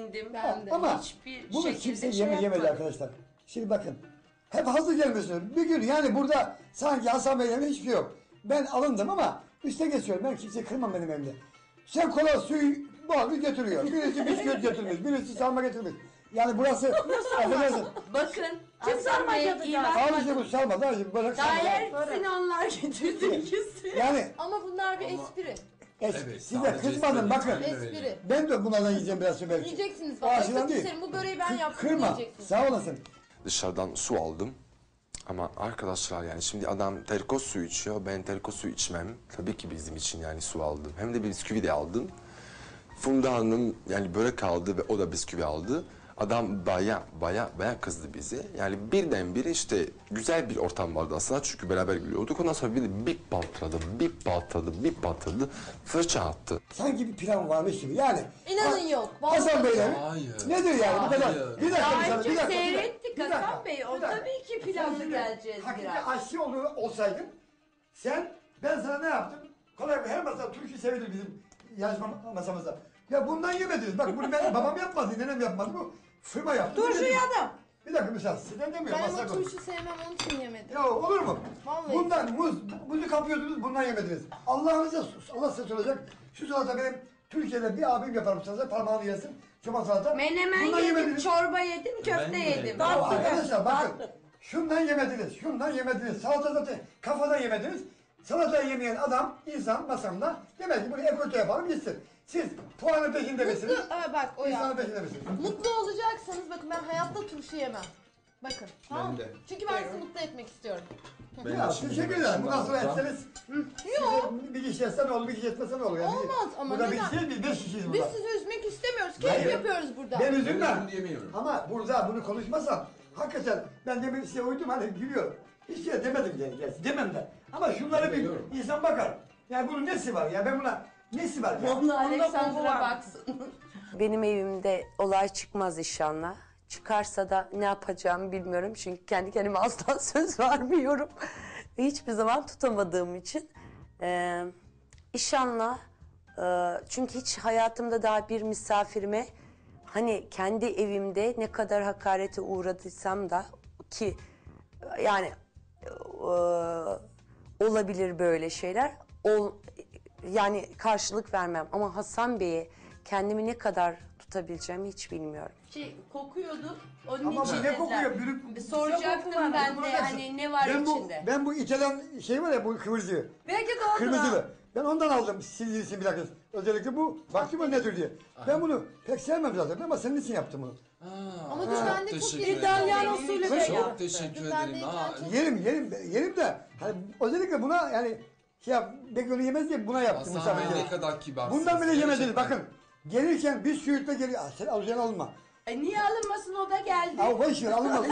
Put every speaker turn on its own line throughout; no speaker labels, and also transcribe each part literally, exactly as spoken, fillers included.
sevindim.
Ben de.
Ama
hiçbir
bunu
şekilde
kimse
şey
yeme, yemedi
yapmadım.
arkadaşlar. Şimdi bakın. Hep hazır gelmiyorsunuz. Bir gün yani burada sanki Hasan Bey'le hiçbir şey yok. Ben alındım ama üste geçiyorum. Ben kimseyi kırmam benim evimde. Sen kola suyu bağlı getiriyor. Birisi bisküvit getirmiş. Birisi sarma getirmiş. Yani burası affedersin.
Bakın.
Kim
Hasan
sarma
Bey
yapacak?
iyi
Al işte
bakmadı.
bu sarma da böyle
Daha
sarma.
hepsini onlar getirdi ikisi.
Yani
Ama bunlar bir espri.
es,
Evet,
size
sadece
kızmadım
espri.
bakın.
Aynen öyle.
Espri.
Ben de bunlardan yiyeceğim biraz belki.
Yiyeceksiniz
O
bak.
açıdan
Yoksa
değil.
küserim. Bu böreği ben
Kı-
yaptım
Kırma.
diyeceksiniz.
Sağ olasın.
Dışarıdan su aldım. Ama arkadaşlar yani şimdi adam terkos suyu içiyor. Ben terkos suyu içmem. Tabii ki bizim için yani su aldım. Hem de bir bisküvi de aldım. Funda Hanım yani börek aldı ve o da bisküvi aldı. Adam baya baya baya kızdı bize. Yani birdenbire işte güzel bir ortam vardı aslında çünkü beraber gülüyorduk. Ondan sonra bir de bir patladı, bir patladı, bir patladı. Fırça attı.
Sanki bir plan varmış gibi yani.
İnanın
Ha-
yok, vallahi
Hasan Bey'le
Hayır.
nedir yani bu kadar?
Hayır.
Bir dakika
Daha
bir
önce
dakika, bir dakika.
seyrettik
bir dakika,
Hasan Bey. O
bir dakika.
tabii ki
Sen
planlı
şimdi
geleceğiz
hakiki
biraz.
aşçı ol, olsaydın sen ben sana ne yaptım? Kolay her masa Türk'ü sevilir bizim yarışma masamızda. Ya bundan yemediniz. Bak bunu ben babam yapmadı, nenem yapmadı bu. Firma yaptı.
Turşu
Yemediniz.
yadım.
Bir dakika müsaade. Sizden demiyorum.
Ben
masaya
ama
koy.
turşu sevmem onun için yemedim.
Ya olur mu?
Vallahi.
Bundan muz, muzu kapıyordunuz, bundan yemediniz. Allah'ınıza sus. Allah size soracak. Şu salata benim Türkiye'de bir abim yaparım sana parmağını yesin. Çoban salata.
Menemen
Bundan
yedim,
yemediniz.
çorba yedim, köfte
Ben de
yedim.
yedim.
Ya
Tatlı.
arkadaşlar bakın.
Tatlı.
Şundan yemediniz, şundan yemediniz. Salata zaten kafadan yemediniz. Salatayı yemeyen adam, insan masamda demek ki bunu ekote yapalım gitsin. Siz puanı peşinde misiniz?
Mutlu, Aa, bak o
İnsanın
yaptı.
peşinde misiniz?
Mutlu olacaksanız bakın ben hayatta turşu yemem. Bakın tamam mı?
de.
Çünkü ben sizi mutlu etmek istiyorum.
Ben
Ya
de şimdi
teşekkür
yemek
ederim.
için
Bundan sonra
alacağım.
etseniz size bir kişi etse ne olur, bir kişi etmese ne olur? Yani
Olmaz ama
burada bir
neden?
kişi değil, biz beş kişiyiz
Biz
burada.
sizi üzmek istemiyoruz. Keyif
Hayır.
yapıyoruz burada.
Ben
Ben
üzülmem.
üzüm yemiyorum.
Ama burada bunu konuşmasam hakikaten ben demin size uydum hani gülüyorum. Hiç şey demedim yani gerçi demem de. Ama şunları
Ben
bir
biliyorum.
insan bakar. Yani bunun nesi var ya ben buna nesi var ya?
Onu
Onda koku
Alexander'a
var.
baksın.
Benim evimde olay çıkmaz inşallah. Çıkarsa da ne yapacağımı bilmiyorum. Çünkü kendi kendime asla söz vermiyorum. Hiçbir zaman tutamadığım için. Ee, inşallah. e, çünkü hiç hayatımda daha bir misafirime hani kendi evimde ne kadar hakarete uğradıysam da ki yani e, olabilir böyle şeyler. Ol, yani karşılık vermem ama Hasan Bey'e kendimi ne kadar tutabileceğimi hiç bilmiyorum.
Şey kokuyordu. Onun
Ama bu
için
ne
dediler.
kokuyor? Bürük,
Bir Soracaktım ben de hani ne var
ben bu,
içinde.
Ben bu İtalyan şey var ya bu kıvırcığı.
Belki de ondan.
Kırmızılı. Ben ondan aldım sildiği bir dakika. Özellikle bu. Baktım o ne tür diye. Ben bunu pek sevmem zaten ama senin için yaptım bunu.
Ama dün ben de çok
teşekkür
yedim.
ederim.
İtalyan
Benim
usulü
için
de
Çok
yaptı.
teşekkür
Dün ben
ederim.
de
Ha,
İtalyan çok-
Yerim yerim yerim de hani özellikle buna yani şey yap belki onu yemez diye buna yaptım
Hasan Bey
misafirlere.
ne kadar kibarsınız.
Bundan bile yemediniz
gerçekten.
bakın. Gelirken bir süğütle geliyor. Ah, sen alacaksın alma.
E niye alınmasın o da geldi.
Al boş ver alınmaz.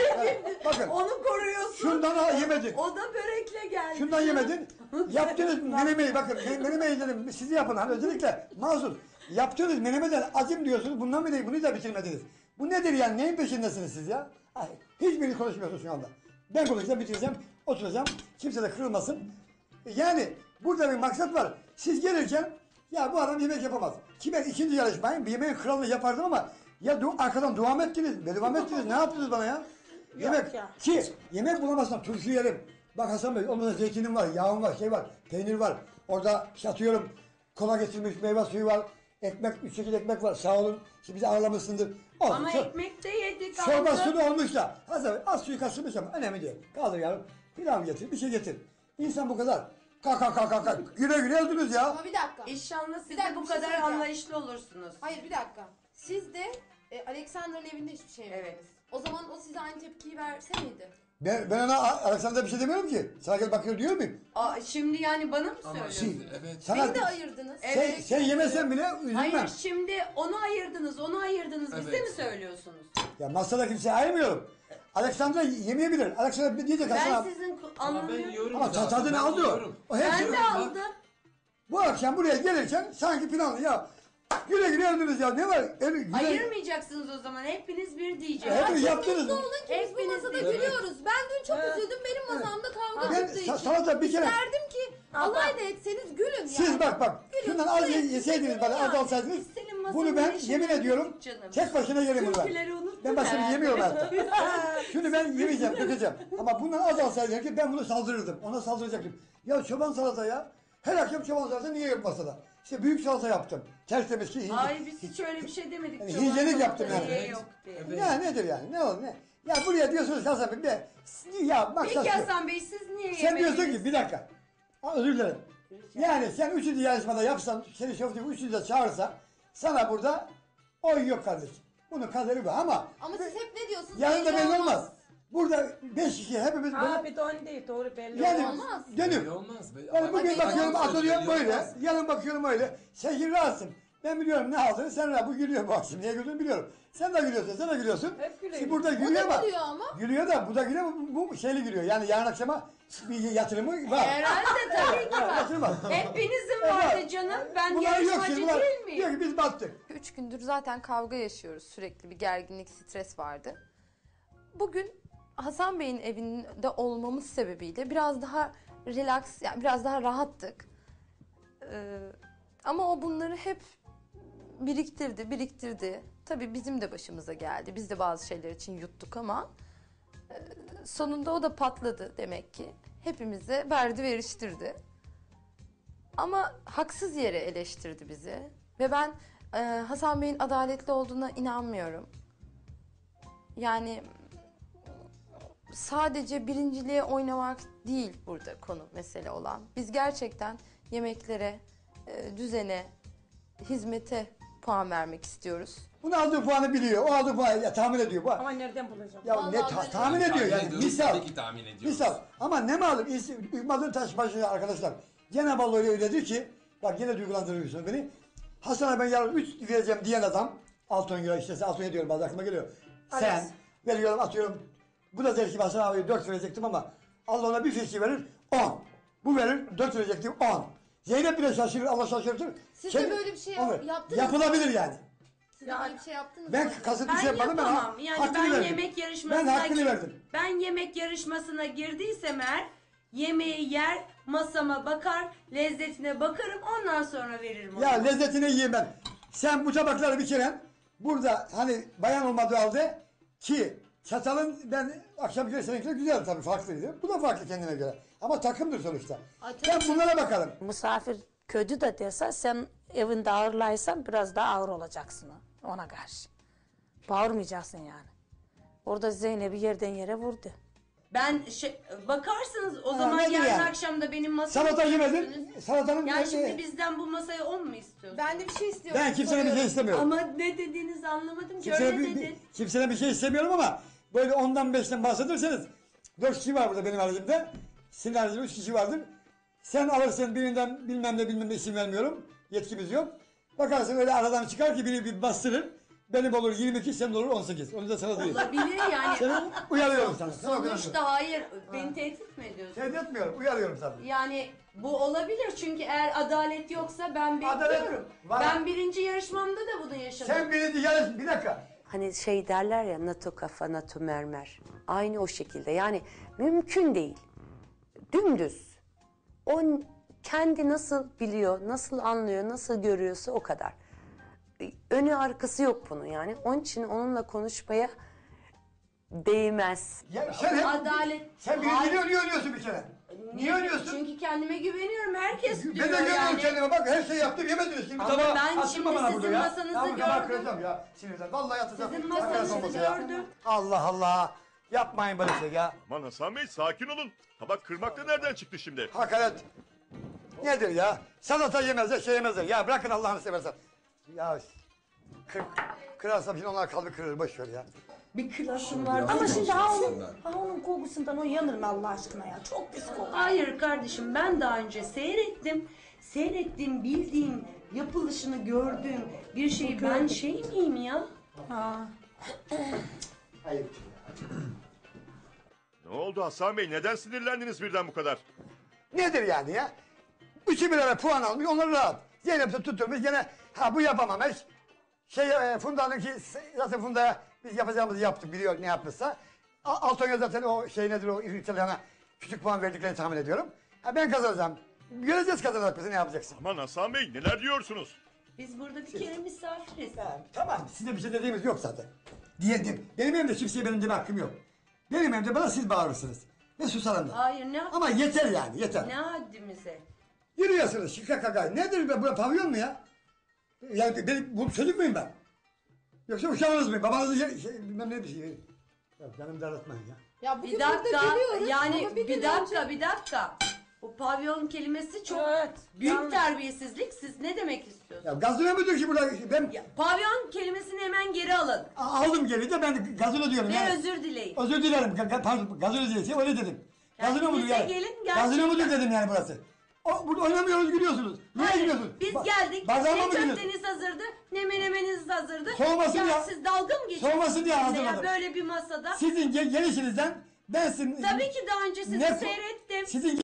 Bakın
Onu koruyorsun.
şundan al yemedin.
O da börekle geldi.
Şundan yemedin. Yaptınız menemeyi bakın me- menemeyi dedim siz yapın hani özellikle mazur. Yaptınız menemeden azim diyorsunuz bundan bile bunu da bitirmediniz. Bu nedir yani neyin peşindesiniz siz ya? Ay, hiçbirini konuşmuyorsunuz şu anda. Ben konuşacağım bitireceğim oturacağım kimse de kırılmasın. Yani burada bir maksat var. Siz gelirken ya bu adam yemek yapamaz. Ki ben ikinci yarışmayım bir yemeğin kralını yapardım ama ya du- arkadan dua mı ettiniz, beddua mı ettiniz ne yaptınız bana ya? Yemek ki yemek bulamazsam turşu yerim. Bak Hasan Bey onda zeytinim var, yağım var, şey var, peynir var. Orada işte atıyorum kola getirmiş, meyve suyu var. Ekmek, üç şekil ekmek var. Sağ olun. Şimdi bizi ağırlamışsındır. Olsun,
Ama
çor-
ekmek de yedik.
Çorba
aldık.
su da olmuş da. Hasan Bey az suyu kaçırmış ama önemli değil. Kaldır yavrum. Pilav getir, bir şey getir. İnsan bu kadar. Kalk kalk kalk kalk. kalk. Güle güle öldünüz ya.
Ama bir dakika.
İnşallah siz
Bir
de
dakika,
bu
bir şey
kadar
söyleyeceğim.
anlayışlı olursunuz.
Hayır bir dakika. Siz de e, Alexander'ın evinde hiçbir şey yemediniz.
Evet.
O zaman o size aynı tepkiyi verse miydi?
Ben, ben ona Alexander'a bir şey demiyorum ki. Sana gel bakıyor diyor muyum?
Aa, şimdi yani bana mı
Ama
söylüyorsun?
şimdi evet.
Sana,
Beni de ayırdınız.
sen,
Evet.
sen yemesen bile üzülmem.
Hayır şimdi onu ayırdınız, onu ayırdınız. Bize
Evet.
mi söylüyorsunuz?
Ya masada kimseye ayırmıyorum. Alexander yemeyebilir. Alexander diyecek Hasan
Ben
abi.
sizin ku-
Ama ben
anlamıyorum.
yiyorum
Ama
zaten.
tadını
Ben
aldı o.
yiyorum.
O hepsi-
Ben de
Bak,
aldım.
Bu akşam buraya gelirken sanki planlı ya Güle güle öldünüz ya. Ne var? Öyle, güle...
Ayırmayacaksınız o zaman. Hepiniz bir diyeceksiniz.
Hepiniz yaptınız.
Mutlu olun ki biz bu
Hepiniz
masada
de-
gülüyoruz. Ben dün çok üzüldüm. Benim masamda kavga
Ben
çıktığı
sa-
için.
salata bir kere...
İsterdim ki alay da etseniz gülün yani.
Siz bak bak. Şundan az
Gülün,
yeseydiniz bana az
yani.
alsaydınız.
Senin masanın
Bunu ben
işini
yemin ediyorum
unuttuk canım.
tek başına yerim bunu ben.
Türküleri unuttun
Ben başka bir
herhalde.
yemiyorum hatta. Şunu ben yemeyeceğim, dökeceğim. Ama bundan az alsaydım ki ben bunu saldırırdım. Ona saldıracaktım. Ya çoban salata ya. Her akşam çoban salata niye yok masada? İşte büyük salata yaptım. Tertemiz ki.
Ay biz hiç öyle bir şey demedik.
Yani
Çoban
hijyenik
salata
yaptım yani.
niye yok diye.
Ya nedir yani? Ne olur ne? Ya buraya diyorsunuz Hasan Bey. be- Ya maksat
Peki
şu.
Hasan Bey siz niye
Sen
yemediniz?
diyorsun ki bir dakika. Ha, özür dilerim. Yani sen üçüncü yarışmada yapsan, seni şoförü üçüncüde çağırsa sana burada oy yok kardeşim. Bunun kaderi bu ama
Ama siz hep ne diyorsunuz?
yarın da
Belli
belli olmaz. Burada beş kişi hepimiz böyle
Abi de onu değil, doğru belli
yani
olmaz.
dönüp
Belli olmaz. Belli-
yani bugün
Belli
bakıyorum
olmaz.
atılıyorum
Belli
böyle,
olmaz.
yarın bakıyorum öyle. Sen şimdi rahatsın. Ben biliyorum ne aldığını, sen rahat. Bu gülüyor bu akşam. Niye güldüğünü biliyorum. Sen de gülüyorsun, sen de gülüyorsun.
Hep gülüyor.
Şimdi burada
O
gülüyor
da
ama.
gülüyor ama.
Gülüyor da bu da gülüyor, bu, bu şeyli gülüyor. Yani yarın akşama bir yatırımı var.
Herhalde tabii ki var.
Yatırım var.
Hepinizin
Evet.
vardı canım. Ben
Bunlar yok
yarışmacı
şimdi. Bunlar
değil miyim?
diyor ki biz battık.
Üç gündür zaten kavga yaşıyoruz. Sürekli bir gerginlik, stres vardı. Bugün Hasan Bey'in evinde olmamız sebebiyle biraz daha relax, yani biraz daha rahattık. Ee, ama o bunları hep biriktirdi, biriktirdi. Tabii bizim de başımıza geldi. Biz de bazı şeyler için yuttuk ama e, sonunda o da patladı demek ki. Hepimize verdi veriştirdi. Ama haksız yere eleştirdi bizi. Ve ben e, Hasan Bey'in adaletli olduğuna inanmıyorum. Yani sadece birinciliğe oynamak değil burada konu, mesele olan. Biz gerçekten yemeklere, e, düzene, hizmete puan vermek istiyoruz.
Bunu aldığı puanı biliyor. O aldığı puanı ya, tahmin ediyor. Bu,
Ama nereden bulacağım?
ya
Vallahi
ne ta-
ben-
tahmin ediyor
Tahmin
yani.
ediyoruz,
Misal.
tabii ki tahmin ediyoruz.
Misal. Ama ne malum? Ümmadın taşbaşı arkadaşlar. Cenab-ı Allah öyle öyle diyor ki, bak yine duygulandırıyorsun beni. Hasan'a ben yarın üç vereceğim diyen adam, altı on euro işte, altı on diyorum bazen aklıma geliyor. Sen, veriyorum atıyorum. Bu da der ki Hasan abi dört verecektim ama Allah ona bir fişi verir, on. Bu verir, dört verecektim, on. Zeynep bile şaşırır, Allah şaşırtır.
Siz
Şey-
de böyle bir şey
Onu-
yap- yaptınız mı?
Yapılabilir yani.
Siz de böyle bir şey yaptınız
Ben
mı?
kasıtlı
Ben
şey yapmadım, ben
yapamam.
ha-
Yani
hakkını
ben
verdim.
yemek yarışmasına
Ben hakkını
gir-
verdim.
Ben yemek yarışmasına girdiysem eğer yemeği yer, masama bakar, lezzetine bakarım, ondan sonra veririm onu.
Ya lezzetini yiyeyim ben. Sen bu tabakları bir kere burada hani bayan olmadığı halde ki çatalın ben akşam göre seninkiler güzel tabii farklıydı. Bu da farklı kendine göre. Ama takımdır sonuçta.
Ay,
Ben
tabii.
bunlara bakarım.
Misafir kötü de dese sen evinde ağırlaysan biraz daha ağır olacaksın ona karşı. Bağırmayacaksın yani. Orada Zeynep'i yerden yere vurdu.
Ben şey, bakarsınız o
Ha,
zaman
nedir
yarın
yani?
akşam da benim masama
Salata
gelirsiniz.
yemedin. Salatanın
Yani
ne-
şimdi bizden bu masaya on mu istiyorsun?
Ben de bir şey istiyorum.
ben kimseden bir şey
soruyorum.
istemiyorum.
Ama ne dediğinizi anlamadım ki
Kimseye
öyle
bir, bir,
dedin.
kimseden bir şey istemiyorum ama böyle ondan beşten bahsederseniz dört kişi var burada benim haricimde. Senin haricinde üç kişi vardır. Sen alırsın birinden bilmem ne bilmem ne isim vermiyorum. Yetkimiz yok. Bakarsın öyle aradan çıkar ki biri bir bastırır. Benim olur yirmi iki, senin olur on sekiz. Onu da sana değil.
Olabilir yani.
Seni uyarıyorum sana. Sana uyarıyorum.
Sonuçta hayır. Beni tehdit mi ediyorsun?
Tehdit etmiyorum. Uyarıyorum sana.
Yani bu olabilir çünkü eğer adalet yoksa ben
Adalet
bekliyorum.
var.
Ben birinci yarışmamda da bunu yaşadım.
Sen birinci yarış bir dakika.
Hani şey derler ya, NATO kafa NATO mermer. Aynı o şekilde, yani mümkün değil. Dümdüz. O kendi nasıl biliyor, nasıl anlıyor, nasıl görüyorsa o kadar. Önü arkası yok bunun yani. Onun için onunla konuşmaya değmez.
Ya sen hep,
Adalet.
sen birinci
Hayır.
niye niye oynuyorsun bir kere? Niye oynuyorsun?
Çünkü kendime güveniyorum. Herkes
Ben de
diyor
görüyorum
yani.
kendime bak her şeyi yaptım yemediniz. Şimdi
Ama
tabağı
ben
attırma
şimdi
bana
sizin
burada ya.
masanızı
Ya bu tabağı
gördüm.
kıracağım ya sinirden. Vallahi atacağım.
Sizin
Hakikaten
masanızı
olmasa ya.
gördüm.
Allah Allah. Yapmayın böyle şey ya.
Aman Hasan Bey sakin olun. Tabak kırmak da nereden çıktı şimdi?
Hakaret. Nedir ya? Salata yemezler, şey yemezler. Ya bırakın Allah'ını seversen. Ya kır, kırarsam şimdi onlar kalbi kırılır. Boş ver ya.
Bir klasım var.
Ama şimdi ha onun, ha onun kokusundan o yanır mı Allah aşkına ya? Çok pis kokuyor.
Hayır kardeşim, ben daha önce seyrettim. Seyrettiğim, bildiğim, yapılışını gördüğüm bir şeyi ben şey miyim ya?
Ha.
Ayıp.
Ne oldu Hasan Bey? Neden sinirlendiniz birden bu kadar?
Nedir yani ya? Üçü bir ara puan almış, onlar rahat. Zeynep de tutturmuş gene Ha bu yapamam hiç. Şey e, Funda'nın ki zaten Funda'ya biz yapacağımızı yaptık biliyor ne yapmışsa. A- Altonya zaten o şey nedir o İtalyana küçük puan verdiklerini tahmin ediyorum. Ha ben kazanacağım. Göreceğiz kazanarak bizi ne yapacaksın.
Aman Hasan Bey neler diyorsunuz?
Biz burada bir kere misafiriz.
Ha, tamam size bir şey dediğimiz yok zaten. Diyelim. Benim evimde kimseye benim deme hakkım yok. Benim evimde bana siz bağırırsınız. Ve susarım da.
Hayır ne
Ama yeter yani yeter.
ne haddimize.
Yürüyorsunuz şıkka kakay. Nedir be bu pavyon mu ya? Yani ben bu çocuk muyum ben? Yoksa uşağınız mıyım? Babanızın şey, şey, bilmem ne bir şey. Ya canım daraltmayın ya.
Ya bugün
Bir
burada
dakika
gülüyoruz
yani
ama
bir,
gün
dakika
önce-
bir dakika. Bu pavyon kelimesi çok
Evet,
büyük
yanlış.
terbiyesizlik. Siz ne demek istiyorsunuz?
Ya gazino mudur ki burada? Ben
Ya, pavyon kelimesini hemen geri alın.
a- aldım geri de ben gazino diyorum.
Ve
yani.
özür dileyin.
Özür dilerim. Ga- ga- pardon, gazino diyesi öyle dedim.
Yani
Gazino mudur
bize
yani?
gelin gerçekten.
Gazino mudur dedim yani burası. O, burada oynamıyoruz gülüyorsunuz. Niye
Hayır,
gülüyorsunuz?
biz
Ba-
geldik.
Bazarma
Ne
mı gülüyorsunuz?
köfteniz hazırdı, ne menemeniniz hazırdı.
Soğumasın ya.
Siz dalga mı geçiyorsunuz?
Soğumasın diye
bizimle
hazırladım.
ya böyle bir masada?
Sizin gel- gelişinizden ben sizin...
Tabii ki daha önce sizi
Ne-
seyrettim.
Sizin